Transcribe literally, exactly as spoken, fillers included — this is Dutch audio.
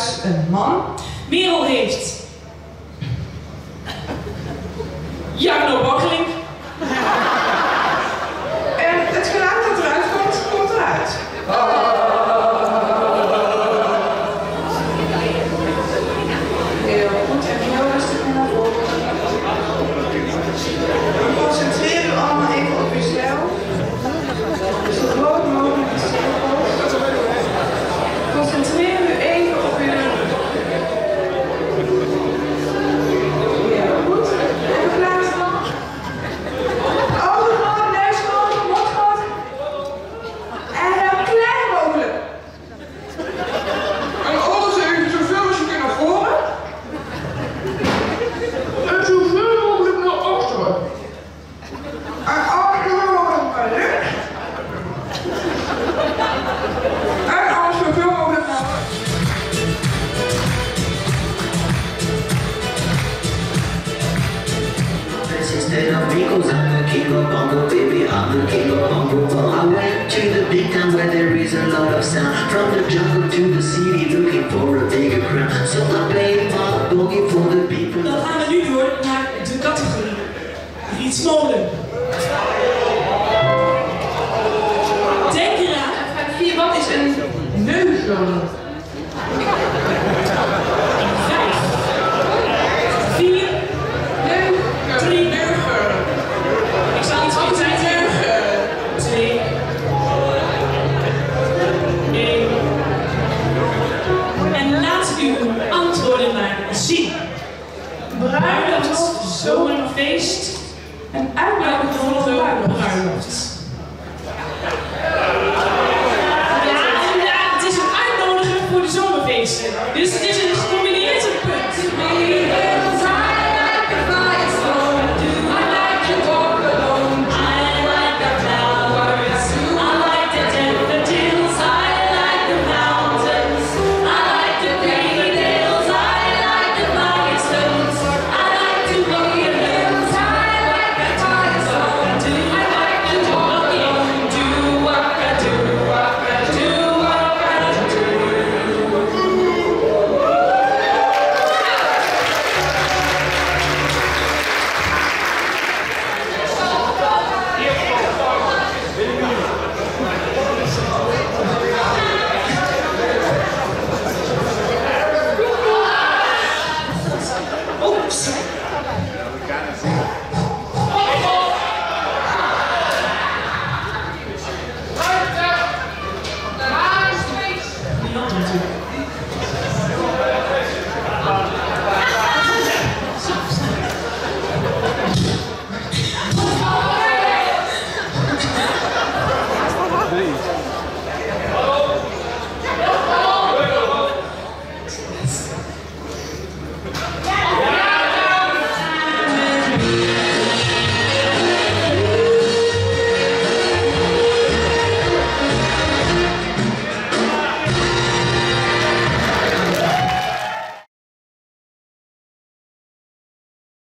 huis een man. Merel heeft Jarno Bakkeling. En het geluid dat eruit komt, komt eruit. Heel goed en heel rustig naar voren. Concentreer u allemaal even op uzelf. Zo groot mogelijk de cirkel. Concentreer u even op uw... Heel goed. Even plaatsen. Ogen groot, neus groot, mond groot. En heel klein mogelijk. En alles even zoveel als je kunt naar voren. En zoveel mogelijk naar achteren. En alles mogelijk naar links. En alles zoveel mogelijk naar rechts. Instead of Rico's, I'm the king of bongo, baby, I'm the king of bongo. I went to the big town where there is a lot of sound. From the jungle to the city, looking for a bigger crown. So I played my boogie for the people. Dan gaan we nu door naar de categorie Riet Smolen. Denk